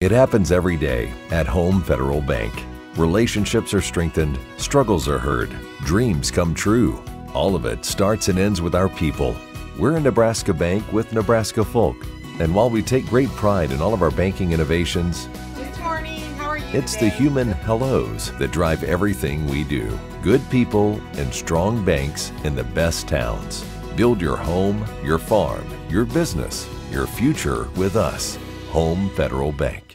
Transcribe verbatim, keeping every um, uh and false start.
It happens every day at Home Federal Bank. Relationships are strengthened, struggles are heard, dreams come true. All of it starts and ends with our people. We're a Nebraska bank with Nebraska folk. And while we take great pride in all of our banking innovations, Good morning. How are you it's today? the human hellos that drive everything we do. Good people and strong banks in the best towns. Build your home, your farm, your business, your future with us. Home Federal Bank.